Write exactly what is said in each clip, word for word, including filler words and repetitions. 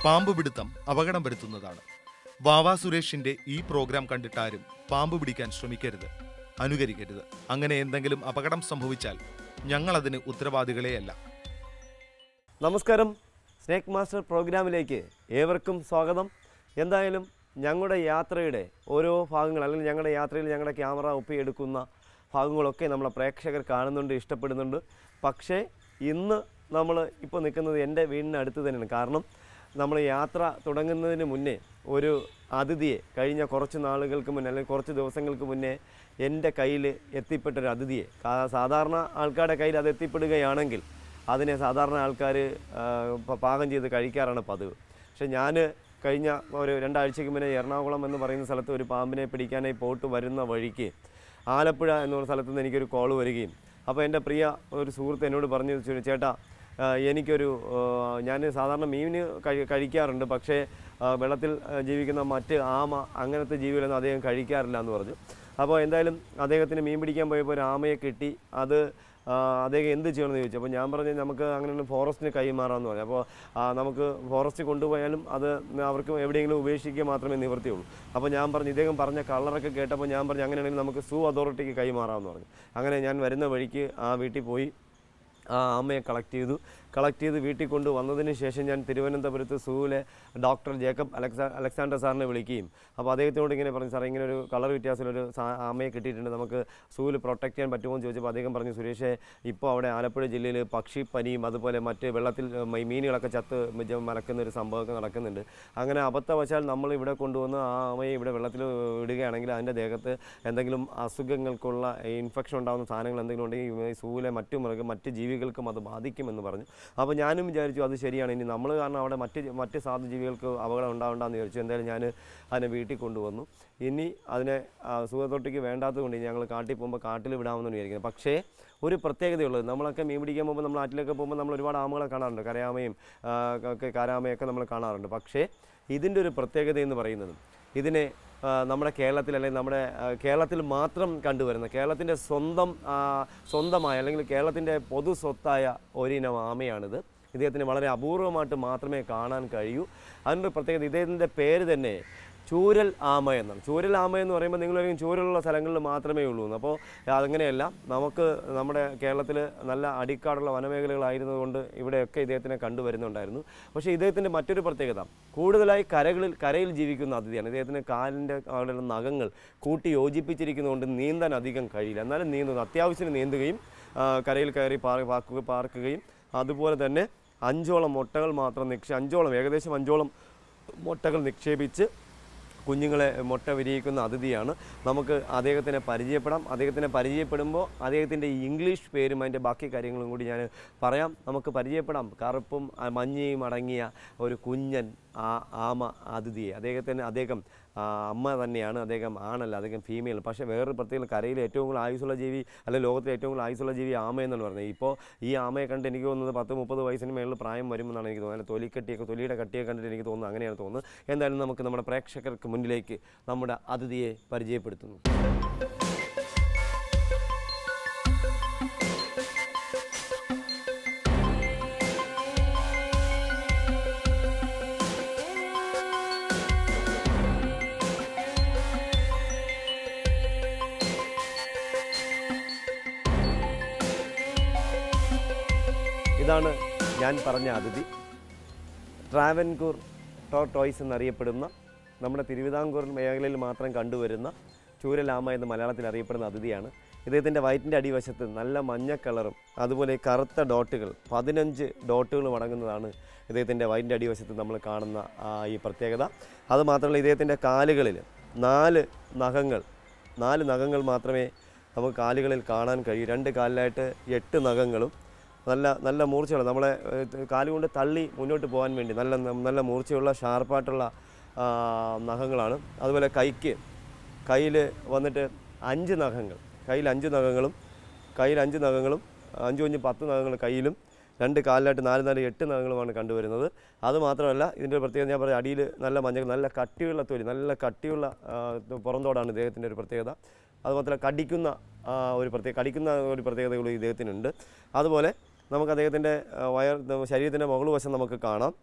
പാമ്പ് പിടുത്തം അപകടം വരുത്തുന്നതാണ്. വാവാ സുരേഷിന്റെ ഈ പ്രോഗ്രാം കണ്ടിട്ടാരും പാമ്പ് പിടിക്കാൻ ശ്രമിക്കരുത്, അനുകരിക്കരുത്. അങ്ങനെ എന്തെങ്കിലും അപകടം സംഭവിച്ചാൽ ഞങ്ങളതിന് ഉത്തരവാദികളെയല്ല. നമസ്കാരം, സ്നേക്ക് മാസ്റ്റർ പ്രോഗ്രാമിലേക്ക് ഏവർക്കും സ്വാഗതം. എന്തായാലും ഞങ്ങളുടെ യാത്രയുടെ ഓരോ ഭാഗങ്ങൾ, അല്ലെങ്കിൽ ഞങ്ങളുടെ യാത്രയിൽ ഞങ്ങളുടെ ക്യാമറ ഒപ്പിയെടുക്കുന്ന ഭാഗങ്ങളൊക്കെ നമ്മളെ പ്രേക്ഷകർ കാണുന്നുണ്ട്, ഇഷ്ടപ്പെടുന്നുണ്ട്. പക്ഷേ ഇന്ന് നമ്മൾ ഇപ്പോൾ നിൽക്കുന്നത് എൻ്റെ വീടിന് അടുത്ത് തന്നെയാണ്. കാരണം നമ്മൾ യാത്ര തുടങ്ങുന്നതിന് മുന്നേ ഒരു അതിഥിയെ, കഴിഞ്ഞ കുറച്ച് നാളുകൾക്ക് മുന്നേ അല്ലെങ്കിൽ കുറച്ച് ദിവസങ്ങൾക്ക് മുന്നേ എൻ്റെ കയ്യിൽ എത്തിപ്പെട്ടൊരു അതിഥിയെ, സാധാരണ ആൾക്കാരുടെ കയ്യിൽ അത് എത്തിപ്പെടുകയാണെങ്കിൽ അതിനെ സാധാരണ ആൾക്കാർ പാകം ചെയ്ത് കഴിക്കാറാണ് പതിവ്. പക്ഷേ ഞാൻ കഴിഞ്ഞ ഒരു രണ്ടാഴ്ചയ്ക്ക് മുന്നേ എറണാകുളം എന്ന് പറയുന്ന സ്ഥലത്ത് ഒരു പാമ്പിനെ പിടിക്കാനായി പോയിട്ട് വരുന്ന വഴിക്ക് ആലപ്പുഴ എന്നുള്ള സ്ഥലത്ത് നിന്ന് എനിക്കൊരു കോൾ വരികയും, അപ്പോൾ എൻ്റെ പ്രിയ ഒരു സുഹൃത്ത് എന്നോട് പറഞ്ഞു, ചേട്ടാ എനിക്കൊരു ഞാൻ സാധാരണ മീൻ കഴി കഴിക്കാറുണ്ട് പക്ഷേ വെള്ളത്തിൽ ജീവിക്കുന്ന മറ്റ് ആമ അങ്ങനത്തെ ജീവികളൊന്നും അദ്ദേഹം കഴിക്കാറില്ല എന്ന് പറഞ്ഞു. അപ്പോൾ എന്തായാലും അദ്ദേഹത്തിന് മീൻ പിടിക്കാൻ പോയപ്പോൾ ഒരു ആമയെ കിട്ടി. അത് അദ്ദേഹം എന്ത് ചെയ്യണമെന്ന് ചോദിച്ചു. അപ്പോൾ ഞാൻ പറഞ്ഞു, നമുക്ക് അങ്ങനെ ഫോറസ്റ്റിന് കൈമാറാമെന്ന് പറഞ്ഞു. അപ്പോൾ നമുക്ക് ഫോറസ്റ്റ് കൊണ്ടുപോയാലും അത് അവർക്ക് എവിടെയെങ്കിലും ഉപേക്ഷിക്കുക മാത്രമേ നിവൃത്തിയുള്ളൂ. അപ്പോൾ ഞാൻ പറഞ്ഞു, ഇദ്ദേഹം പറഞ്ഞ കളറൊക്കെ കേട്ടപ്പോൾ ഞാൻ പറഞ്ഞു, അങ്ങനെയാണെങ്കിൽ നമുക്ക് സൂ അതോറിറ്റിക്ക് കൈമാറാമെന്ന് പറഞ്ഞു. അങ്ങനെ ഞാൻ വരുന്ന വഴിക്ക് ആ വീട്ടിൽ പോയി ആ ആമയെ കളക്ട് ചെയ്തു. കളക്ട് ചെയ്ത് വീട്ടിൽ കൊണ്ട് വന്നതിന് ശേഷം ഞാൻ തിരുവനന്തപുരത്ത് സൂവിലെ ഡോക്ടർ ജേക്കബ് അലക്സാ അലക്സാണ്ടർ സാറിനെ വിളിക്കുകയും, അപ്പോൾ അദ്ദേഹത്തോട് ഇങ്ങനെ പറഞ്ഞു, സാർ ഇങ്ങനെ ഒരു കളർ വ്യത്യാസത്തിലൊരു ആമയെ കിട്ടിയിട്ടുണ്ട്, നമുക്ക് സൂവിൽ പ്രൊട്ടക്ട് ചെയ്യാൻ പറ്റുമോ എന്ന് ചോദിച്ചപ്പോൾ അദ്ദേഹം പറഞ്ഞു, സുരേഷേ ഇപ്പോൾ അവിടെ ആലപ്പുഴ ജില്ലയിൽ പക്ഷിപ്പനിയും അതുപോലെ മറ്റ് വെള്ളത്തിൽ മീനുകളൊക്കെ ചത്ത് മലക്കുന്ന ഒരു സംഭവമൊക്കെ നടക്കുന്നുണ്ട്. അങ്ങനെ അബദ്ധവശാൽ നമ്മൾ ഇവിടെ കൊണ്ടുവന്ന് ആ ആമയെ ഇവിടെ വെള്ളത്തിൽ ഇടുകയാണെങ്കിൽ അതിൻ്റെ ദേഹത്ത് എന്തെങ്കിലും അസുഖങ്ങൾക്കുള്ള ഇൻഫെക്ഷൻ ഉണ്ടാകുന്ന സാധനങ്ങൾ എന്തെങ്കിലും ഉണ്ടെങ്കിൽ ഈ സൂവിലെ മറ്റു മൃഗം മറ്റ് ജീവികൾക്കും അത് ബാധിക്കുമെന്ന് പറഞ്ഞു. അപ്പോൾ ഞാനും വിചാരിച്ചു അത് ശരിയാണ്, ഇനി നമ്മൾ കാരണം അവിടെ മറ്റ് മറ്റ് സാധു ജീവികൾക്ക് അപകടം ഉണ്ടാവേണ്ടെന്ന് വിചാരിച്ചു. എന്തായാലും ഞാൻ അതിനെ വീട്ടിൽ കൊണ്ടുവന്നു. ഇനി അതിനെ സുഖത്തൊട്ടിക്ക് വേണ്ടാത്തത് കൊണ്ട് ഞങ്ങൾ കാട്ടിൽ പോകുമ്പോൾ കാട്ടിൽ വിടാമെന്നാണ് വിചാരിക്കുന്നത്. പക്ഷേ ഒരു പ്രത്യേകതയുള്ളത്, നമ്മളൊക്കെ മീൻ പിടിക്കാൻ പോകുമ്പോൾ നമ്മൾ ആറ്റിലൊക്കെ പോകുമ്പോൾ നമ്മൾ ഒരുപാട് ആമകളെ കാണാറുണ്ട്, കരയാമയും ഒക്കെ കാരാമയൊക്കെ നമ്മൾ കാണാറുണ്ട്. പക്ഷേ ഇതിൻ്റെ ഒരു പ്രത്യേകത എന്ന് പറയുന്നത്, ഇതിനെ നമ്മുടെ കേരളത്തിൽ അല്ലെങ്കിൽ നമ്മുടെ കേരളത്തിൽ മാത്രം കണ്ടുവരുന്ന, കേരളത്തിൻ്റെ സ്വന്തം സ്വന്തമായ അല്ലെങ്കിൽ കേരളത്തിൻ്റെ പൊതു സ്വത്തായ ഒരിനം ആമയാണിത്. ഇദ്ദേഹത്തിന് വളരെ അപൂർവമായിട്ട് മാത്രമേ കാണാൻ കഴിയൂ. അതിൻ്റെ പ്രത്യേകത, ഇദ്ദേഹത്തിൻ്റെ പേര് തന്നെ ചൂരൽ ആമ എന്നാണ്. ചൂരൽ ആമ എന്ന് പറയുമ്പോൾ നിങ്ങളൊരിക്കലും ചൂരലുള്ള സ്ഥലങ്ങളിൽ മാത്രമേ ഉള്ളൂ. അപ്പോൾ അതങ്ങനെയല്ല, നമുക്ക് നമ്മുടെ കേരളത്തിൽ നല്ല അടിക്കാടുള്ള വനമേഖലകളായിരുന്നതുകൊണ്ട് ഇവിടെയൊക്കെ ഇദ്ദേഹത്തിനെ കണ്ടുവരുന്നുണ്ടായിരുന്നു. പക്ഷേ ഇദ്ദേഹത്തിൻ്റെ മറ്റൊരു പ്രത്യേകത, കൂടുതലായി കരകളിൽ കരയിൽ ജീവിക്കുന്ന അതിഥിയാണ്. ഇദ്ദേഹത്തിന് കാലിൻ്റെ അവിടെ നഖങ്ങൾ കൂട്ടി യോജിപ്പിച്ചിരിക്കുന്നതുകൊണ്ട് നീന്താൻ അധികം കഴിയില്ല. എന്നാലും നീന്തുന്നു, അത്യാവശ്യത്തിന് നീന്തുകയും കരയിൽ കയറി പാർക്ക് പാർക്കുകയും അതുപോലെ തന്നെ അഞ്ചോളം മുട്ടകൾ മാത്രം നിക്ഷേ അഞ്ചോളം ഏകദേശം അഞ്ചോളം മുട്ടകൾ നിക്ഷേപിച്ച് കുഞ്ഞുങ്ങളെ മുട്ട വിരിയിക്കുന്ന അതിഥിയാണ്. നമുക്ക് അദ്ദേഹത്തിനെ പരിചയപ്പെടാം. അദ്ദേഹത്തിനെ പരിചയപ്പെടുമ്പോൾ അദ്ദേഹത്തിൻ്റെ ഇംഗ്ലീഷ് പേരും അതിൻ്റെ ബാക്കി കാര്യങ്ങളും കൂടി ഞാൻ പറയാം. നമുക്ക് പരിചയപ്പെടാം. കറുപ്പും മഞ്ഞയും അടങ്ങിയ ഒരു കുഞ്ഞൻ ആ ആമ അതിഥിയെ. അദ്ദേഹത്തിന് അദ്ദേഹം അമ്മ തന്നെയാണ്, അദ്ദേഹം ആണല്ല, അദ്ദേഹം ഫീമെയിൽ. പക്ഷേ വേറൊരു പ്രത്യേക, കരയിൽ ഏറ്റവും കൂടുതൽ ആയുസുള്ള ജീവി അല്ലെങ്കിൽ ലോകത്തിലെ ഏറ്റവും കൂടുതൽ ആയുസുള്ള ജീവി ആമയെന്നാണ് പറയുന്നത്. ഇപ്പോൾ ഈ ആമയെ കണ്ട് എനിക്ക് തോന്നുന്നത് പത്ത് മുപ്പത് വയസ്സിന് മേളിൽ പ്രായം വരുമെന്നാണ് എനിക്ക് തോന്നുന്നത്. തൊലിക്കട്ടിയൊക്കെ തൊലിയുടെ കട്ടിയൊക്കെ കണ്ടിട്ട് എനിക്ക് തോന്നുന്നത് അങ്ങനെയാണ് തോന്നുന്നത്. എന്തായാലും നമുക്ക് നമ്മുടെ പ്രേക്ഷകർക്ക് മുന്നിലേക്ക് നമ്മുടെ അതിഥിയെ പരിചയപ്പെടുത്തുന്നു. ഇതാണ് ഞാൻ പറഞ്ഞ അതിഥി. ട്രാവൻകൂർ ടോർട്ടോയ്സ് എന്നറിയപ്പെടുന്ന, നമ്മുടെ തിരുവിതാംകൂർ മേഖലയിൽ മാത്രം കണ്ടുവരുന്ന ചൂരലാമ എന്ന് മലയാളത്തിൽ അറിയപ്പെടുന്ന അതിഥിയാണ്. ഇദ്ദേഹത്തിൻ്റെ വയറ്റിൻ്റെ അടിവശത്ത് നല്ല മഞ്ഞ കളറും അതുപോലെ കറുത്ത ഡോട്ടുകൾ, പതിനഞ്ച് ഡോട്ടുകളും അടങ്ങുന്നതാണ് ഇദ്ദേഹത്തിൻ്റെ വയറ്റിൻ്റെ അടിവശത്ത് നമ്മൾ കാണുന്ന ഈ പ്രത്യേകത. അതുമാത്രമല്ല, ഇദ്ദേഹത്തിൻ്റെ കാലുകളിൽ നാല് നഖങ്ങൾ നാല് നഖങ്ങൾ മാത്രമേ നമുക്ക് കാലുകളിൽ കാണാൻ കഴിയൂ. രണ്ട് കാലിലായിട്ട് എട്ട് നഖങ്ങളും നല്ല നല്ല മൂർച്ചയുള്ള, നമ്മളെ കാലുകൊണ്ട് തള്ളി മുന്നോട്ട് പോകാൻ വേണ്ടി നല്ല നല്ല മൂർച്ചയുള്ള ഷാർപ്പായിട്ടുള്ള നഖങ്ങളാണ്. അതുപോലെ കൈക്ക് കയ്യിൽ വന്നിട്ട് അഞ്ച് നഖങ്ങൾ, കയ്യിൽ അഞ്ച് നഖങ്ങളും കയ്യിൽ അഞ്ച് നഖങ്ങളും അഞ്ചു അഞ്ച് പത്ത് നഖങ്ങൾ കയ്യിലും, രണ്ട് കാലിലായിട്ട് നാല് നാല് എട്ട് നഖങ്ങളുമാണ് കണ്ടുവരുന്നത്. അതുമാത്രമല്ല, ഇതിൻ്റെ പ്രത്യേകത ഞാൻ പറയാം, അടിയിൽ നല്ല മഞ്ഞ നല്ല കട്ടിയുള്ള തൊലി, നല്ല കട്ടിയുള്ള പുറന്തോടാണ് ഇദ്ദേഹത്തിൻ്റെ ഒരു പ്രത്യേകത. അതുമാത്രമല്ല, കടിക്കുന്ന ഒരു പ്രത്യേക കടിക്കുന്ന ഒരു പ്രത്യേകതകൾ ഇദ്ദേഹത്തിനുണ്ട്. അതുപോലെ നമുക്ക് അദ്ദേഹത്തിൻ്റെ വയർ ശരീരത്തിൻ്റെ മുകൾ വശം നമുക്ക് കാണാം.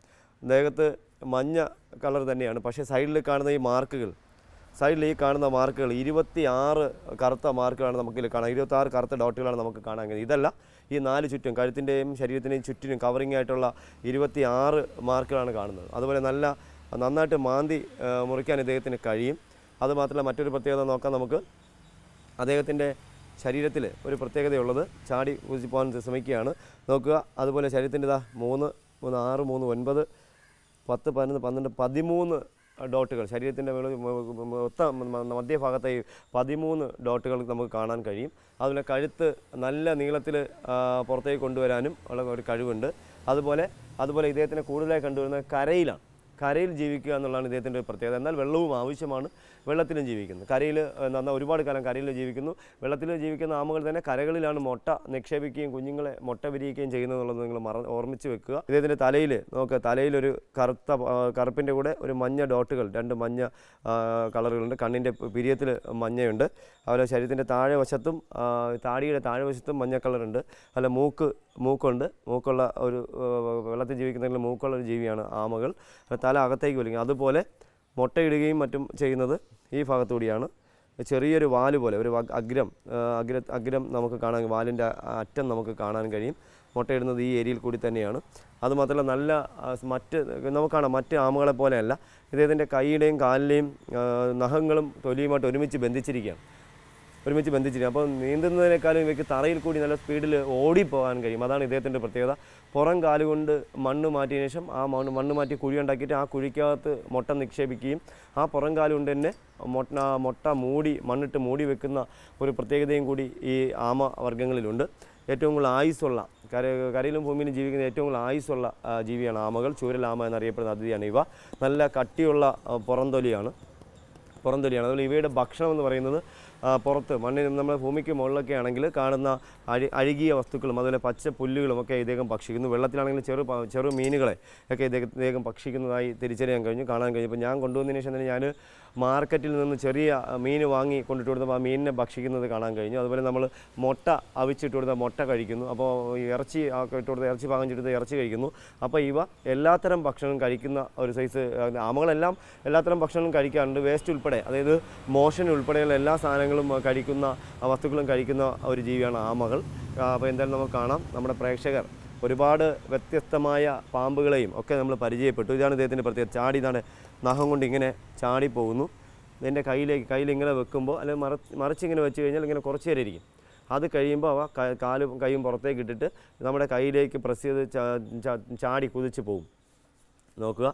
ദേഹത്ത് മഞ്ഞ കളർ തന്നെയാണ്. പക്ഷേ സൈഡിൽ കാണുന്ന ഈ മാർക്കുകൾ സൈഡിൽ ഈ കാണുന്ന മാർക്കുകൾ ഇരുപത്തി ആറ് കറുത്ത മാർക്കുകളാണ് നമുക്കിതിൽ കാണാം. ഇരുപത്തി ആറ് കറുത്ത ഡോട്ടുകളാണ് നമുക്ക് കാണാൻ കഴിയും. ഇതല്ല, ഈ നാല് ചുറ്റും കഴുത്തിൻ്റെയും ശരീരത്തിൻ്റെയും ചുറ്റിനും കവറിംഗ് ആയിട്ടുള്ള ഇരുപത്തി ആറ് മാർക്കുകളാണ് കാണുന്നത്. അതുപോലെ നല്ല നന്നായിട്ട് മാന്തി മുറിക്കാൻ ഇദ്ദേഹത്തിന് കഴിയും. അതുമാത്രമല്ല മറ്റൊരു പ്രത്യേകത നോക്കാം നമുക്ക്. അദ്ദേഹത്തിൻ്റെ ശരീരത്തിൽ ഒരു പ്രത്യേകതയുള്ളത്, ചാടി കുതിച്ച് പോകാൻ ശ്രമിക്കുകയാണ് നോക്കുക. അതുപോലെ ശരീരത്തിൻ്റെ ഇതാ മൂന്ന് മൂന്ന് ആറ് മൂന്ന് ഒൻപത് പത്ത് പതിനൊന്ന് പന്ത്രണ്ട് പതിമൂന്ന് ഡോട്ടുകൾ ശരീരത്തിൻ്റെ മൊത്ത മധ്യഭാഗത്തായി പതിമൂന്ന് ഡോട്ടുകൾ നമുക്ക് കാണാൻ കഴിയും. അതുപോലെ കഴുത്ത് നല്ല നീളത്തിൽ പുറത്തേക്ക് കൊണ്ടുവരാനും ഉള്ള ഒരു കഴിവുണ്ട്. അതുപോലെ അതുപോലെ ഇദ്ദേഹത്തിനെ കൂടുതലായി കണ്ടുവരുന്നത് കരയിലാണ്. കരയിൽ ജീവിക്കുക എന്നുള്ളതാണ് ഇദ്ദേഹത്തിൻ്റെ ഒരു പ്രത്യേകത. എന്നാൽ വെള്ളവും ആവശ്യമാണ്, വെള്ളത്തിലും ജീവിക്കുന്നു. കരയിൽ നന്നാ ഒരുപാട് കാലം കരയിൽ ജീവിക്കുന്നു. വെള്ളത്തിൽ ജീവിക്കുന്ന ആമകൾ തന്നെ കരകളിലാണ് മുട്ട നിക്ഷേപിക്കുകയും കുഞ്ഞുങ്ങളെ മുട്ട വിരിയിക്കുകയും ചെയ്യുന്നതെന്നുള്ളത് നിങ്ങൾ മറ ഓർമ്മിച്ച് വെക്കുക. ഇദ്ദേഹത്തിൻ്റെ തലയിൽ നോക്കുക, തലയിലൊരു കറുത്ത കറുപ്പിൻ്റെ കൂടെ ഒരു മഞ്ഞ ഡോട്ടുകൾ, രണ്ട് മഞ്ഞ കളറുകളുണ്ട്. കണ്ണിൻ്റെ പിരിയത്തിൽ മഞ്ഞയുണ്ട്. അതുപോലെ ശരീരത്തിൻ്റെ താഴെ വശത്തും താടിയുടെ താഴെ വശത്തും മഞ്ഞ കളറുണ്ട്. അല്ല മൂക്ക് മൂക്കുണ്ട്. മൂക്കുള്ള ഒരു വെള്ളത്തിൽ ജീവിക്കുന്നതിൽ മൂക്കുള്ള ഒരു ജീവിയാണ് ആമകൾ. തല അകത്തേക്ക് വലിക്കും. അതുപോലെ മുട്ടയിടുകയും മറ്റും ചെയ്യുന്നത് ഈ ഭാഗത്തുകൂടിയാണ്. ചെറിയൊരു വാല് പോലെ ഒരു അഗ്രം അഗ്ര അഗ്രം നമുക്ക് കാണാൻ, വാലിൻ്റെ അറ്റം നമുക്ക് കാണാൻ കഴിയും. മുട്ടയിടുന്നത് ഈ ഏരിയയിൽ കൂടി തന്നെയാണ്. അതുമാത്രമല്ല നല്ല മറ്റ് നമുക്ക് കാണാം, മറ്റ് ആമകളെ പോലെയല്ല. ഇദ്ദേഹത്തിൻ്റെ കൈയുടെയും കാലിലെയും നഖങ്ങളും തൊലിയുമായിട്ട് ഒരുമിച്ച് ബന്ധിച്ചിരിക്കുകയാണ് ഒരുമിച്ച് ബന്ധിച്ചിരിക്കുക അപ്പോൾ നീന്തുന്നതിനേക്കാളും ഇവയ്ക്ക് തറയിൽ കൂടി നല്ല സ്പീഡിൽ ഓടിപ്പോകാൻ കഴിയും. അതാണ് ഇദ്ദേഹത്തിൻ്റെ പ്രത്യേകത. പുറം കാലുകൊണ്ട് മണ്ണ് മാറ്റിയതിനു ശേഷം ആ മണ്ണ് മണ്ണ് മാറ്റി കുഴി ഉണ്ടാക്കിയിട്ട് ആ കുഴിക്കകത്ത് മുട്ട നിക്ഷേപിക്കുകയും ആ പുറം കാലുകൊണ്ട് തന്നെ മുട്ട മുട്ട മൂടി മണ്ണിട്ട് മൂടി വെക്കുന്ന ഒരു പ്രത്യേകതയും കൂടി ഈ ആമ വർഗ്ഗങ്ങളിലുണ്ട്. ഏറ്റവും കൂടുതൽ ആയുസ്സുള്ള കര കരയിലും ഭൂമിയിലും ജീവിക്കുന്ന ഏറ്റവും കൂടുതൽ ആയുസ്സുള്ള ജീവിയാണ് ആമകൾ. ചൂരലാമ എന്നറിയപ്പെടുന്ന അതിഥിയാണ് ഇവ. നല്ല കട്ടിയുള്ള പുറംതൊലിയാണ് പുറംതൊലിയാണ് അതുപോലെ ഇവയുടെ ഭക്ഷണം എന്ന് പറയുന്നത് പുറത്ത് മണ്ണിൽ നമ്മൾ ഭൂമിക്ക് മുകളിലൊക്കെ ആണെങ്കിൽ കാണുന്ന അഴി അഴുകിയ വസ്തുക്കളും അതുപോലെ പച്ച പുല്ലുകളും ഒക്കെ ഇദ്ദേഹം ഭക്ഷിക്കുന്നു. വെള്ളത്തിലാണെങ്കിൽ ചെറു ചെറു മീനുകളെ ഒക്കെ ഇദ്ദേഹം ഇദ്ദേഹം ഭക്ഷിക്കുന്നതായി തിരിച്ചറിയാൻ കഴിഞ്ഞു കാണാൻ കഴിഞ്ഞു. ഇപ്പോൾ ഞാൻ കൊണ്ടുവന്നതിന് ശേഷം തന്നെ ഞാൻ മാർക്കറ്റിൽ നിന്ന് ചെറിയ മീൻ വാങ്ങി കൊണ്ടിട്ട് കൊടുത്തപ്പോൾ ആ മീനിനെ ഭക്ഷിക്കുന്നത് കാണാൻ കഴിഞ്ഞു. അതുപോലെ നമ്മൾ മുട്ട അവിച്ചിട്ട് കൊടുത്ത മുട്ട കഴിക്കുന്നു. അപ്പോൾ ഇറച്ചി ഒക്കെ ഇട്ട് കൊടുത്ത ഇറച്ചി പാകം ചെയ്തെടുത്ത് ഇറച്ചി കഴിക്കുന്നു. അപ്പോൾ ഇവ എല്ലാത്തരം ഭക്ഷണം കഴിക്കുന്ന ഒരു സൈസ് ആമകളെല്ലാം എല്ലാത്തരം ഭക്ഷണം കഴിക്കാറുണ്ട്. വേസ്റ്റ് ഉൾപ്പെടെ, അതായത് മോഷൻ ഉൾപ്പെടെയുള്ള എല്ലാ സാധനങ്ങളും കഴിക്കുന്ന വസ്തുക്കളും കഴിക്കുന്ന ഒരു ജീവിയാണ് ആമകൾ. അപ്പോൾ എന്തായാലും നമുക്ക് കാണാം, നമ്മുടെ പ്രേക്ഷകർ ഒരുപാട് വ്യത്യസ്തമായ പാമ്പുകളെയും ഒക്കെ നമ്മൾ പരിചയപ്പെട്ടു. ഇതാണ് ഇദ്ദേഹത്തിൻ്റെ പ്രത്യേകത. ചാടി ഇതാണ് നഖം കൊണ്ട് ഇങ്ങനെ ചാടിപ്പോകുന്നു. ഇതിൻ്റെ കയ്യിലേക്ക് കയ്യിൽ ഇങ്ങനെ വെക്കുമ്പോൾ അല്ലെങ്കിൽ മറ മറിച്ചിങ്ങനെ വെച്ച് കഴിഞ്ഞാൽ ഇങ്ങനെ കുറച്ച് നേരം ഇരിക്കും. അത് കഴിയുമ്പോൾ അവ കാലും കൈയും പുറത്തേക്ക് ഇട്ടിട്ട് നമ്മുടെ കയ്യിലേക്ക് പ്രസ് ചെയ്ത് ചാടി കുതിച്ച് പോകും. നോക്കുക,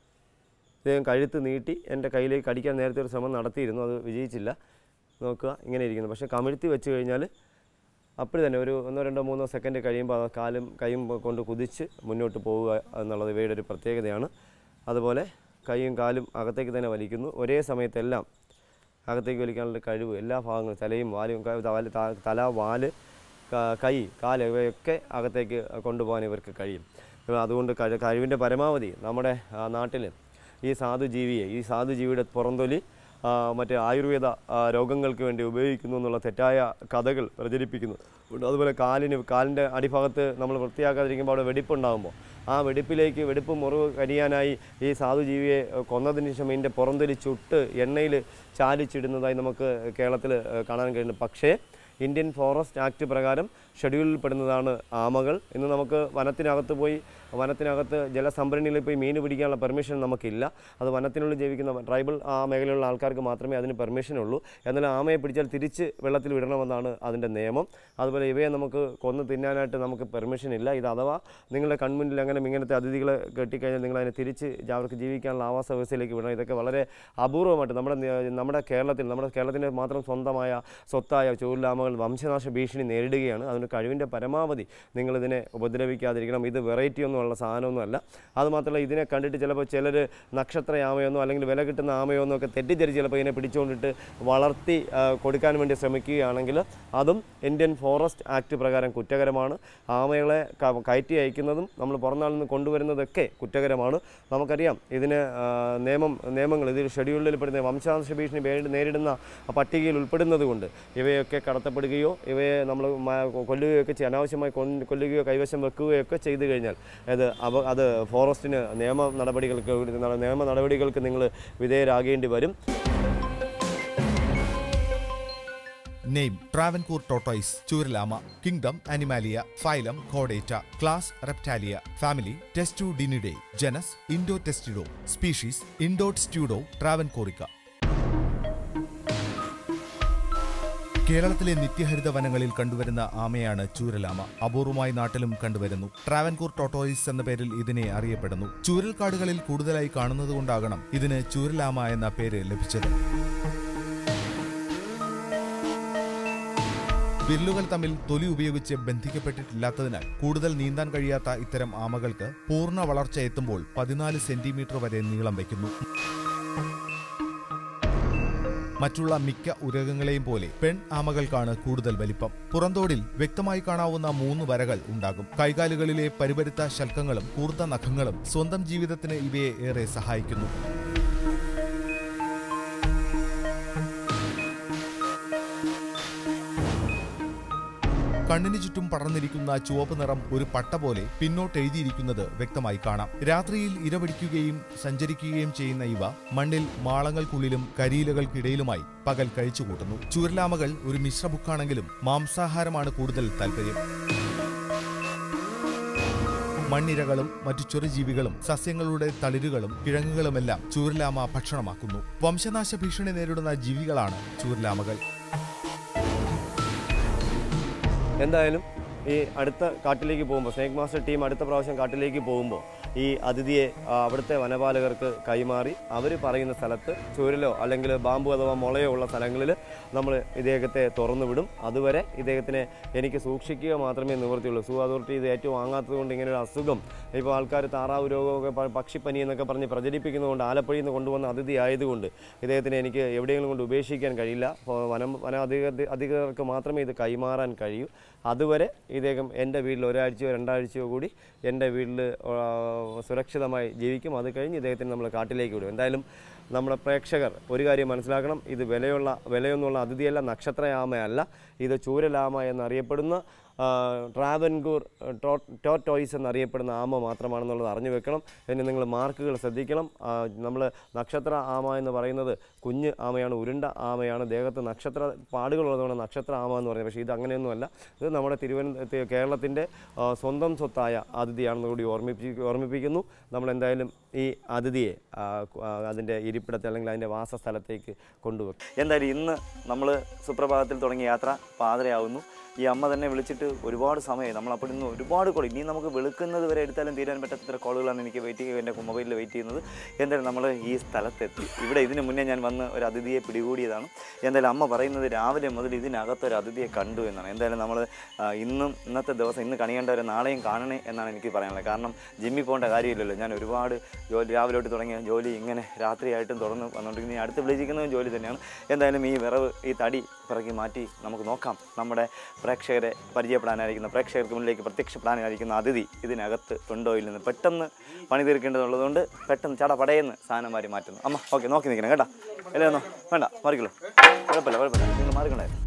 ഇദ്ദേഹം കഴുത്ത് നീട്ടി എൻ്റെ കയ്യിലേക്ക് കടിക്കാൻ നേരത്തെ ഒരു ശ്രമം നടത്തിയിരുന്നു, അത് വിജയിച്ചില്ല. നോക്കുക, ഇങ്ങനെ ഇരിക്കുന്നു. പക്ഷേ കമിഴ്ത്തി വെച്ച് കഴിഞ്ഞാൽ അപ്പോൾ തന്നെ ഒരു ഒന്നോ രണ്ടോ മൂന്നോ സെക്കൻഡ് കഴിയുമ്പോൾ ആ കാലും കൈയും കൊണ്ട് കുതിച്ച് മുന്നോട്ട് പോവുക എന്നുള്ളത് ഇവയുടെ ഒരു പ്രത്യേകതയാണ്. അതുപോലെ കൈയും കാലും അകത്തേക്ക് തന്നെ വലിക്കുന്നു. ഒരേ സമയത്തെല്ലാം അകത്തേക്ക് വലിക്കാനുള്ള കഴിവ് എല്ലാ ഭാഗങ്ങളും, തലയും വാലും തല വാല് കൈ കാല് ഇവയൊക്കെ അകത്തേക്ക് കൊണ്ടുപോകാൻ ഇവർക്ക് കഴിയും. അതുകൊണ്ട് കഴിവിൻ്റെ പരമാവധി നമ്മുടെ നാട്ടിൽ ഈ സാധുജീവിയെ ഈ സാധുജീവിയുടെ പുറംതൊലി മറ്റേ ആയുർവേദ രോഗങ്ങൾക്ക് വേണ്ടി ഉപയോഗിക്കുന്നു എന്നുള്ള തെറ്റായ കഥകൾ പ്രചരിപ്പിക്കുന്നു. അതുപോലെ കാലിന് കാലിൻ്റെ അടിഭാഗത്ത് നമ്മൾ വൃത്തിയാക്കാതിരിക്കുമ്പോൾ അവിടെ വെടിപ്പുണ്ടാകുമ്പോൾ ആ വെടിപ്പിലേക്ക് വെടിപ്പ് മുറിവ് കരിയാനായി ഈ സാധുജീവിയെ കൊന്നതിന് ശേഷം ഇതിൻ്റെ പുറംതൊലി ചുട്ട് എണ്ണയിൽ ചാലിച്ചിടുന്നതായി നമുക്ക് കേരളത്തിൽ കാണാൻ കഴിയുന്നുണ്ട്. പക്ഷേ ഇന്ത്യൻ ഫോറസ്റ്റ് ആക്ട് പ്രകാരം ഷെഡ്യൂളിൽ പെടുന്നതാണ് ആമകൾ. ഇന്ന് നമുക്ക് വനത്തിനകത്ത് പോയി വനത്തിനകത്ത് ജലസംഭരണിയിൽ പോയി മീൻ പിടിക്കാനുള്ള പെർമിഷൻ നമുക്കില്ല. അത് വനത്തിനുള്ളിൽ ജീവിക്കുന്ന ട്രൈബൽ ആ മേഖലയിലുള്ള ആൾക്കാർക്ക് മാത്രമേ അതിന് പെർമിഷനുള്ളൂ. എന്നാൽ ആമയെ പിടിച്ചാൽ തിരിച്ച് വെള്ളത്തിൽ വിടണമെന്നാണ് അതിൻ്റെ നിയമം. അതുപോലെ ഇവയെ നമുക്ക് കൊന്ന് തിന്നാനായിട്ട് നമുക്ക് പെർമിഷൻ ഇല്ല. ഇത് അഥവാ നിങ്ങളുടെ കൺമുന്നിൽ അങ്ങനെ ഇങ്ങനത്തെ അതിഥികളെ കെട്ടിക്കഴിഞ്ഞാൽ നിങ്ങൾ അതിനെ തിരിച്ച് അവർക്ക് ജീവിക്കാനുള്ള ആവാസ വ്യവസ്ഥയിലേക്ക് വിടണം. ഇതൊക്കെ വളരെ അപൂർവമായിട്ട് നമ്മുടെ നമ്മുടെ കേരളത്തിൽ നമ്മുടെ കേരളത്തിൻ്റെ മാത്രം സ്വന്തമായ സ്വത്തായ ചൂരലാമകൾ വംശനാശ ഭീഷണി നേരിടുകയാണ്. അതിന് കഴിവിൻ്റെ പരമാവധി നിങ്ങളിതിനെ ഉപദ്രവിക്കാതിരിക്കണം. ഇത് വെറൈറ്റി ഒന്നും ഉള്ള സാധനമൊന്നുമല്ല. അതുമാത്രമല്ല, ഇതിനെ കണ്ടിട്ട് ചിലപ്പോൾ ചിലർ നക്ഷത്ര ആമയെന്നോ അല്ലെങ്കിൽ വില കിട്ടുന്ന ആമയെന്നോ ഒക്കെ തെറ്റിദ്ധരിച്ച് ചിലപ്പോൾ ഇതിനെ പിടിച്ചുകൊണ്ടിട്ട് വളർത്തി കൊടുക്കാൻ വേണ്ടി ശ്രമിക്കുകയാണെങ്കിൽ അതും ഇന്ത്യൻ ഫോറസ്റ്റ് ആക്ട് പ്രകാരം കുറ്റകരമാണ്. ആമകളെ കയറ്റി അയക്കുന്നതും നമ്മൾ പുറംനാളിൽ നിന്ന് കൊണ്ടുവരുന്നതൊക്കെ കുറ്റകരമാണ്. നമുക്കറിയാം ഇതിന് നിയമം നിയമങ്ങൾ ഇതിൽ ഷെഡ്യൂളിൽ പെടുന്ന വംശനാശ ഭീഷണി നേരിടുന്ന പട്ടികയിൽ ഉൾപ്പെടുന്നത് കൊണ്ട് ഇവയൊക്കെ കടത്തപ്പെടുകയോ ഇവയെ നമ്മൾ കൊല്ലുകയൊക്കെ ചെയ്യും, അനാവശ്യമായി കൊല്ലുകയോ കൈവശം വെക്കുകയൊക്കെ ചെയ്തു കഴിഞ്ഞാൽ അത് അപ അത് ഫോറസ്റ്റിന് നിയമ നടപടികൾക്ക് നിയമ നടപടികൾക്ക് നിങ്ങൾ വിധേയരാകേണ്ടി വരും. Name: Travancore tortoise, Churalama. Kingdom: Animalia. Phylum: Chordata. Class: Reptalia. Family: Testudinidae. Genus: Indotestido. Species: Indotestudo Travancoreica. കേരളത്തിലെ നിത്യഹരിത വനങ്ങളിൽ കണ്ടുവരുന്ന ആമയാണ് ചൂരലാമ. അപൂർവമായി നാട്ടിലും കണ്ടുവരുന്നു. ട്രാവൻകൂർ ടോട്ടോയിസ് എന്ന പേരിൽ ഇതിനെ അറിയപ്പെടുന്നു. ചൂരൽക്കാടുകളിൽ കൂടുതലായി കാണുന്നതുകൊണ്ടാകണം ഇതിന് ചൂരലാമ എന്ന പേര് ലഭിച്ചത്. വിരലുകൾ തമ്മിൽ തൊലി ഉപയോഗിച്ച് ബന്ധിക്കപ്പെട്ടിട്ടില്ലാത്തതിനാൽ കൂടുതൽ നീന്താൻ കഴിയാത്ത ഇത്തരം ആമകൾക്ക് പൂർണ്ണ വളർച്ച എത്തുമ്പോൾ പതിനാല് സെന്റിമീറ്റർ വരെ നീളം വയ്ക്കുന്നു. മറ്റുള്ള മിക്ക ഉരകങ്ങളെയും പോലെ പെൺ ആമകൾക്കാണ് കൂടുതൽ വലിപ്പം. പുറന്തോടിൽ വ്യക്തമായി കാണാവുന്ന മൂന്ന് വരകൾ ഉണ്ടാകും. കൈകാലുകളിലെ പരിപരുത്ത ശൽക്കങ്ങളും കൂർത്ത നഖങ്ങളും സ്വന്തം ജീവിതത്തിന് ഇവയെ ഏറെ സഹായിക്കുന്നു. കണ്ണിന് ചുറ്റും പടർന്നിരിക്കുന്ന ചുവപ്പ് നിറം ഒരു പട്ട പോലെ പിന്നോട്ടെഴുതിയിരിക്കുന്നത് വ്യക്തമായി കാണാം. രാത്രിയിൽ ഇരപിടിക്കുകയും സഞ്ചരിക്കുകയും ചെയ്യുന്ന ഇവ മണ്ണിൽ മാളങ്ങൾക്കുള്ളിലും കരിയിലകൾക്കിടയിലുമായി പകൽ കഴിച്ചുകൂട്ടുന്നു. ചൂരലാമകൾ ഒരു മിശ്രഭുക്കാണെങ്കിലും മാംസാഹാരമാണ് കൂടുതൽ താൽപര്യം. മണ്ണിരകളും മറ്റു ചെറുജീവികളും സസ്യങ്ങളുടെ തളിരുകളും കിഴങ്ങുകളുമെല്ലാം ചൂരലാമ ഭക്ഷണമാക്കുന്നു. വംശനാശ ഭീഷണി നേരിടുന്ന ജീവികളാണ് ചൂരലാമകൾ. എന്തായാലും ഈ അടുത്ത കാട്ടിലേക്ക് പോകുമ്പോൾ സ്നേക് മാസ്റ്റർ ടീം അടുത്ത പ്രാവശ്യം കാട്ടിലേക്ക് പോകുമ്പോൾ ഈ അതിഥിയെ അവിടുത്തെ വനപാലകർക്ക് കൈമാറി അവർ പറയുന്ന സ്ഥലത്ത് ചൂരലോ അല്ലെങ്കിൽ ബാമ്പു അഥവാ മുളയോ ഉള്ള സ്ഥലങ്ങളിൽ നമ്മൾ ഇദ്ദേഹത്തെ തുറന്നു വിടും. അതുവരെ ഇദ്ദേഹത്തിനെ എനിക്ക് സൂക്ഷിക്കുക മാത്രമേ നിവൃത്തിയുള്ളൂ. സൂ അതോറിറ്റി ഇത് ഏറ്റവും വാങ്ങാത്തത് കൊണ്ട് ഇങ്ങനെ ഒരു അസുഖം ഇപ്പോൾ ആൾക്കാർ താറാവ് രോഗമൊക്കെ പക്ഷിപ്പനി എന്നൊക്കെ പറഞ്ഞ് പ്രചരിപ്പിക്കുന്നതുകൊണ്ട് ആലപ്പുഴയിൽ നിന്ന് കൊണ്ടുവന്ന അതിഥി ആയതുകൊണ്ട് ഇദ്ദേഹത്തിനെ എനിക്ക് എവിടെയെങ്കിലും കൊണ്ട് ഉപേക്ഷിക്കാൻ കഴിയില്ല. വനം വന അധികൃത അധികൃതർക്ക് മാത്രമേ ഇത് കൈമാറാൻ കഴിയൂ. അതുവരെ ഇദ്ദേഹം എൻ്റെ വീട്ടിൽ ഒരാഴ്ചയോ രണ്ടാഴ്ചയോ കൂടി എൻ്റെ വീട്ടിൽ സുരക്ഷിതമായി ജീവിക്കും. അത് കഴിഞ്ഞ് ഇദ്ദേഹത്തിന് നമ്മൾ കാട്ടിലേക്ക് വിടും. എന്തായാലും നമ്മുടെ പ്രേക്ഷകർ ഒരു കാര്യം മനസ്സിലാക്കണം, ഇത് വിലയുള്ള വിലയൊന്നുള്ള അതിഥിയല്ല, നക്ഷത്രയാമയല്ല, ഇത് ചൂരലാമ എന്നറിയപ്പെടുന്ന ട്രാവൻകൂർ ടോ ടോട്ടോയിസ് എന്നറിയപ്പെടുന്ന ആമ മാത്രമാണെന്നുള്ളത് അറിഞ്ഞു വെക്കണം. ഇനി നിങ്ങൾ മാർക്കുകൾ ശ്രദ്ധിക്കണം. നമ്മൾ നക്ഷത്ര ആമ എന്ന് പറയുന്നത് കുഞ്ഞ് ആമയാണ്, ഉരുണ്ട ആമയാണ്, ദേഹത്ത് നക്ഷത്ര പാടുകളുള്ളതുകൊണ്ട് നക്ഷത്ര ആമ എന്ന് പറയുന്നത്. പക്ഷേ ഇത് അങ്ങനെയൊന്നുമല്ല. ഇത് നമ്മുടെ തിരുവനന്തപുരത്ത് കേരളത്തിൻ്റെ സ്വന്തം സ്വത്തായ അതിഥിയാണെന്ന് കൂടി ഓർമ്മിപ്പി ഓർമ്മിപ്പിക്കുന്നു. നമ്മളെന്തായാലും ഈ അതിഥിയെ അതിൻ്റെ ഇരിപ്പിടത്തെ അല്ലെങ്കിൽ അതിൻ്റെ വാസസ്ഥലത്തേക്ക് കൊണ്ടുവെക്കും. എന്തായാലും ഇന്ന് നമ്മൾ സുപ്രഭാതത്തിൽ തുടങ്ങിയ യാത്ര പാതിരയാവുന്നു. ഈ അമ്മ തന്നെ വിളിച്ചിട്ട് ഒരുപാട് സമയമായി. നമ്മളപ്പോൾ ഇന്ന് ഒരുപാട് കോൾ, ഇനി നമുക്ക് വെളുക്കുന്നത് വരെ എടുത്താലും തീരാൻ പറ്റാത്ത കോളുകളാണ് എനിക്ക് വെയിറ്റ് ചെയ്യുക, എൻ്റെ മൊബൈലിൽ വെയിറ്റ് ചെയ്യുന്നത്. എന്തായാലും നമ്മൾ ഈ സ്ഥലത്തെത്തി. ഇവിടെ ഇതിന് മുന്നേ ഞാൻ വന്ന് ഒരു അതിഥിയെ പിടികൂടിയതാണ്. എന്തായാലും അമ്മ പറയുന്നത് രാവിലെ മുതൽ ഇതിനകത്തൊരു അതിഥിയെ കണ്ടു എന്നാണ്. എന്തായാലും നമ്മൾ ഇന്നും ഇന്നത്തെ ദിവസം ഇന്ന് കണിയേണ്ടവരെ നാളെയും കാണണേ എന്നാണ് എനിക്ക് പറയാനുള്ളത്. കാരണം ജിമ്മിൽ പോകേണ്ട കാര്യമില്ലല്ലോ. ഞാൻ ഒരുപാട് ജോലി രാവിലെ തൊട്ട് തുടങ്ങിയ ജോലി ഇങ്ങനെ രാത്രിയായിട്ടും തുടർന്ന് വന്നുകൊണ്ടിരിക്കുന്നത്. അടുത്ത് വിളിച്ചിരിക്കുന്നതും ജോലി തന്നെയാണ്. എന്തായാലും ഈ വിറവ് ഈ തടി പിറക്കി മാറ്റി നമുക്ക് നോക്കാം. നമ്മുടെ പ്രേക്ഷകരെ പരിചയപ്പെടാനായിരിക്കുന്ന പ്രേക്ഷകർക്ക് മുന്നിലേക്ക് പ്രത്യക്ഷപ്പെടാനായിരിക്കുന്ന അതിഥി ഇതിനകത്ത് ഉണ്ടോ ഇല്ലെന്ന് പെട്ടെന്ന് പണി തീർക്കേണ്ടതുള്ളതുകൊണ്ട് പെട്ടെന്ന് ചട പടയെന്ന് സാധനം മാറി മാറ്റുന്നു. അമ്മ ഓക്കെ, നോക്കി നിൽക്കണം കേട്ടോ. അല്ലേന്നോ വേണ്ട, മാറിക്കോളൂ, കുഴപ്പമില്ല കുഴപ്പമില്ല, നിങ്ങൾ മാറിക്കൊണ്ടായിരുന്നു.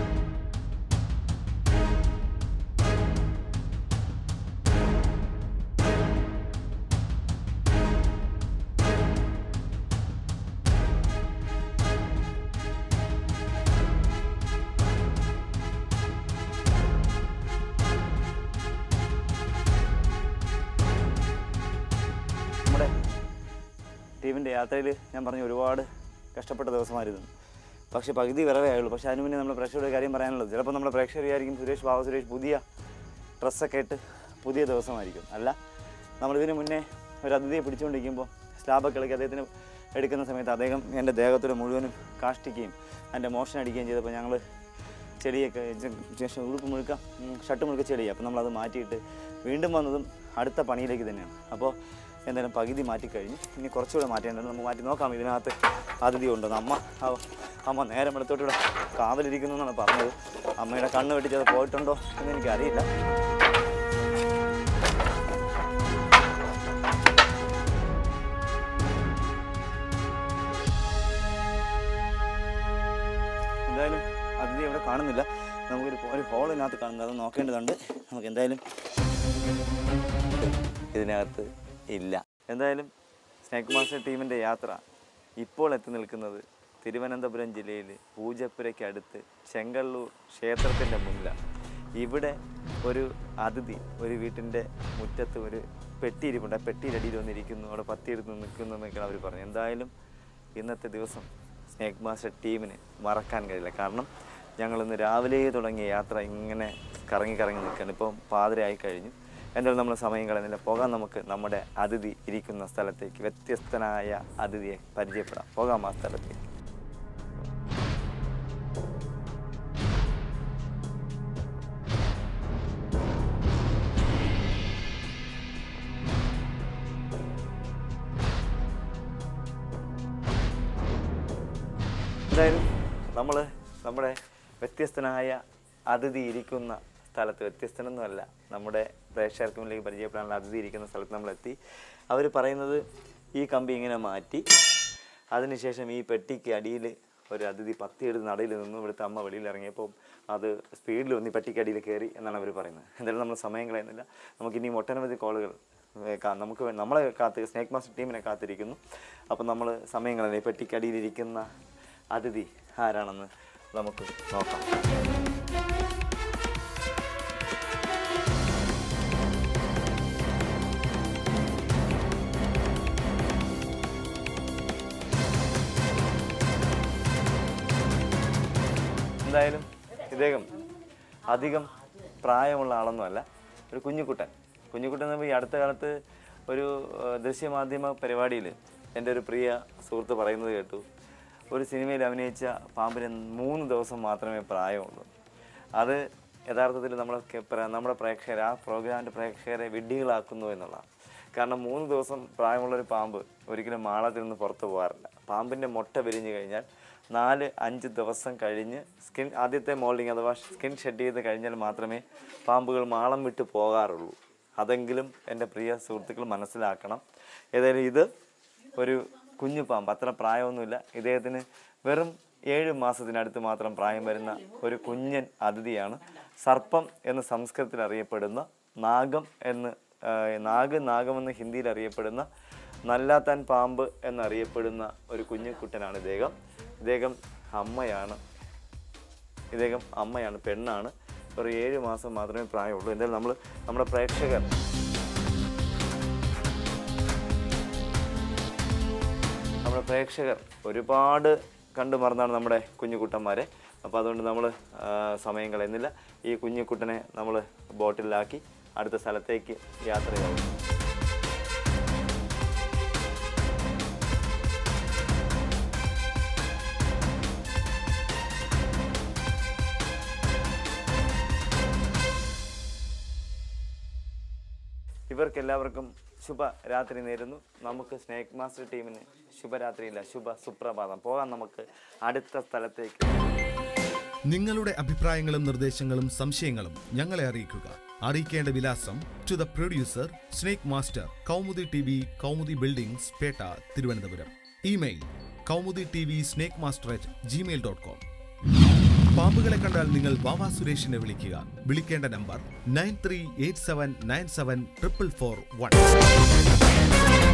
ടീമിൻ്റെ യാത്രയിൽ ഞാൻ പറഞ്ഞു ഒരുപാട് കഷ്ടപ്പെട്ട ദിവസമായിരുന്നു. പക്ഷേ പകുതി വരവേ ആയുള്ളൂ. പക്ഷേ അതിന് മുന്നേ നമ്മൾ പ്രേക്ഷകരുടെ കാര്യം പറയാനുള്ളത്, ചിലപ്പോൾ നമ്മുടെ പ്രേക്ഷകർ വിചാരിക്കും സുരേഷ് ബാബു സുരേഷ് പുതിയ ഡ്രസ്സൊക്കെ ഇട്ട് പുതിയ ദിവസമായിരിക്കും. അല്ല, നമ്മളിതിന് മുന്നേ ഒരു അതിഥിയെ പിടിച്ചുകൊണ്ടിരിക്കുമ്പോൾ സ്ലാബൊക്കെ ഇളക്കി അദ്ദേഹത്തിന് എടുക്കുന്ന സമയത്ത് അദ്ദേഹം എൻ്റെ ദേഹത്തോടെ മുഴുവനും കാഷ്ടിക്കുകയും എൻ്റെ മോഷൻ അടിക്കുകയും ചെയ്തപ്പോൾ ഞങ്ങൾ ചെടിയൊക്കെ ഉടുപ്പ് മുഴുക്ക ഷർട്ട് മുഴുക്ക ചെടിയാണ്. അപ്പോൾ നമ്മളത് മാറ്റിയിട്ട് വീണ്ടും വന്നതും അടുത്ത പണിയിലേക്ക് തന്നെയാണ്. അപ്പോൾ എന്തായാലും പകുതി മാറ്റിക്കഴിഞ്ഞു. ഇനി കുറച്ചുകൂടെ മാറ്റേണ്ടത് നമുക്ക് മാറ്റി നോക്കാം. ഇതിനകത്ത് അതിഥി ഉണ്ടെന്ന് അമ്മ അമ്മ നേരം വെളുത്തോട്ടിവിടെ കാവലിരിക്കുന്നു എന്നാണ് പറഞ്ഞത്. അമ്മയുടെ കണ്ണ് വെട്ടിച്ചത് പോയിട്ടുണ്ടോ എന്ന് എനിക്കറിയില്ല. എന്തായാലും അതിഥി ഇവിടെ കാണുന്നില്ല. നമുക്കൊരു ഒരു ഹോളിനകത്ത് കാണുന്നത്, അത് നോക്കേണ്ടതുണ്ട്. നമുക്ക് എന്തായാലും ഇതിനകത്ത് ഇല്ല. എന്തായാലും സ്നേക്ക് മാസ്റ്റർ ടീമിൻ്റെ യാത്ര ഇപ്പോൾ എത്തി നിൽക്കുന്നത് തിരുവനന്തപുരം ജില്ലയിൽ പൂജപ്പുരയ്ക്കടുത്ത് ചെങ്കള്ളൂർ ക്ഷേത്രത്തിൻ്റെ മുന്നിലാണ്. ഇവിടെ ഒരു അതിഥി ഒരു വീട്ടിൻ്റെ മുറ്റത്ത് ഒരു പെട്ടി ഇരിപ്പുണ്ട്. ആ പെട്ടിയിലടിയിൽ വന്നിരിക്കുന്നു, അവിടെ പത്തിയെടുത്ത് നിൽക്കുന്നു എന്നൊക്കെയാണ് അവർ പറഞ്ഞത്. എന്തായാലും ഇന്നത്തെ ദിവസം സ്നേക്ക് മാസ്റ്റർ ടീമിന് മറക്കാൻ കഴിയില്ല. കാരണം ഞങ്ങളിന്ന് രാവിലെ തുടങ്ങിയ യാത്ര ഇങ്ങനെ കറങ്ങി കറങ്ങി നിൽക്കുകയാണ്. ഇപ്പം പാതിരയായി കഴിഞ്ഞു. എന്തായാലും നമ്മൾ സമയം കളയുന്നില്ല, പോകാം നമുക്ക് നമ്മുടെ അതിഥി ഇരിക്കുന്ന സ്ഥലത്തേക്ക്. വ്യത്യസ്തനായ അതിഥിയെ പരിചയപ്പെടാം. പോകാം ആ സ്ഥലത്തേക്ക്. എന്തായാലും നമ്മൾ നമ്മുടെ വ്യത്യസ്തനായ അതിഥി ഇരിക്കുന്ന സ്ഥലത്ത്, വ്യത്യസ്തനൊന്നുമല്ല, നമ്മുടെ പ്രേക്ഷകർക്ക് മുന്നിലേക്ക് പരിചയപ്പെടാനുള്ള അതിഥി ഇരിക്കുന്ന സ്ഥലത്ത് നമ്മളെത്തി. അവർ പറയുന്നത് ഈ കമ്പി ഇങ്ങനെ മാറ്റി അതിനുശേഷം ഈ പെട്ടിക്ക് അടിയിൽ ഒരു അതിഥി പത്തിയെടുത്ത് നടയിൽ നിന്നും ഇവിടുത്തെ അമ്മ വെളിയിൽ ഇറങ്ങിയപ്പോൾ അത് സ്പീഡിൽ വന്ന് ഈ പെട്ടിക്കടിയിൽ കയറി എന്നാണ് അവർ പറയുന്നത്. എന്തായാലും നമ്മൾ സമയം കളയുന്നില്ല, നമുക്കിനി ഒട്ടനവധി കോളുകൾ നമുക്ക് നമ്മളെ കാത്ത് സ്നേക്ക് മാസ്റ്റർ ടീമിനെ കാത്തിരിക്കുന്നു. അപ്പം നമ്മൾ സമയം കളയുന്നില്ല, ഈ പെട്ടിക്കടിയിലിരിക്കുന്ന അതിഥി ആരാണെന്ന് നമുക്ക് നോക്കാം. എന്തായാലും ഇദ്ദേഹം അധികം പ്രായമുള്ള ആളൊന്നുമല്ല, ഒരു കുഞ്ഞുകുട്ടൻ. കുഞ്ഞുകുട്ടൻ എന്ന് ഈ അടുത്ത കാലത്ത് ഒരു ദൃശ്യമാധ്യമ പരിപാടിയിൽ എൻ്റെ ഒരു പ്രിയ സുഹൃത്ത് പറയുന്നത് കേട്ടു, ഒരു സിനിമയിൽ അഭിനയിച്ച പാമ്പിന് മൂന്ന് ദിവസം മാത്രമേ പ്രായമുള്ളൂ. അത് യഥാർത്ഥത്തിൽ നമ്മളൊക്കെ നമ്മുടെ പ്രേക്ഷകർ ആ പ്രോഗ്രാമിൻ്റെ പ്രേക്ഷകരെ വിഡ്ഢികളാക്കുന്നു എന്നുള്ളതാണ്. കാരണം മൂന്ന് ദിവസം പ്രായമുള്ളൊരു പാമ്പ് ഒരിക്കലും മാളത്തിൽ നിന്ന് പുറത്തു പോകാറില്ല. പാമ്പിൻ്റെ മുട്ട വിരിഞ്ഞു കഴിഞ്ഞാൽ നാല് അഞ്ച് ദിവസം കഴിഞ്ഞ് സ്കിൻ ആദ്യത്തെ മോൾഡിങ് അഥവാ സ്കിൻ ഷെഡ് ചെയ്ത് കഴിഞ്ഞാൽ മാത്രമേ പാമ്പുകൾ മാളം വിട്ട് പോകാറുള്ളൂ. അതെങ്കിലും എൻ്റെ പ്രിയ സുഹൃത്തുക്കൾ മനസ്സിലാക്കണം. ഏതായാലും ഇത് ഒരു കുഞ്ഞു പാമ്പ്, അത്ര പ്രായമൊന്നുമില്ല. ഇദ്ദേഹത്തിന് വെറും ഏഴ് മാസത്തിനടുത്ത് മാത്രം പ്രായം വരുന്ന ഒരു കുഞ്ഞൻ അതിഥിയാണ്. സർപ്പം എന്ന് സംസ്കൃതത്തിൽ അറിയപ്പെടുന്ന, നാഗം എന്ന് നാഗ് നാഗമെന്ന് ഹിന്ദിയിൽ അറിയപ്പെടുന്ന, നല്ലാത്താൻ പാമ്പ് എന്നറിയപ്പെടുന്ന ഒരു കുഞ്ഞു കുട്ടനാണ് ഇദ്ദേഹം. ഇദ്ദേഹം അമ്മയാണ് ഇദ്ദേഹം അമ്മയാണ് പെണ്ണാണ്. ഒരു ഏഴ് മാസം മാത്രമേ പ്രായമുള്ളൂ. എന്തായാലും നമ്മൾ നമ്മുടെ പ്രേക്ഷകർ നമ്മുടെ പ്രേക്ഷകർ ഒരുപാട് കണ്ടു മറന്നാണ് നമ്മുടെ കുഞ്ഞുകുട്ടന്മാരെ. അപ്പോൾ അതുകൊണ്ട് നമ്മൾ സമയം കളയുന്നില്ല, ഈ കുഞ്ഞുകുട്ടനെ നമ്മൾ ബോട്ടിലാക്കി അടുത്ത സ്ഥലത്തേക്ക് യാത്രയാവും. ഇവർക്കെല്ലാവർക്കും ശുഭരാത്രി നേരുന്നു. നമുക്ക് സ്നേക്ക് മാസ്റ്റർ ടീമിന് ശുഭരാത്രിയില്ല, ശുഭ സുപ്രഭാതം. പോകാം നമുക്ക് അടുത്ത സ്ഥലത്തേക്ക്. നിങ്ങളുടെ അഭിപ്രായങ്ങളും നിർദ്ദേശങ്ങളും സംശയങ്ങളും ഞങ്ങളെ അറിയിക്കുക. അറിയിക്കേണ്ട വിലാസം: to the producer, snake master, Kaumudi T V, Kaumudi buildings, Pettah, Thiruvananthapuram. Email: Kaumudi T V snake master at gmail dot com. പാമ്പുകളെ കണ്ടാൽ നിങ്ങൾ വാവാ സുരേഷിനെ വിളിക്കുക. വിളിക്കേണ്ട number nine three eight seven nine seven triple four one.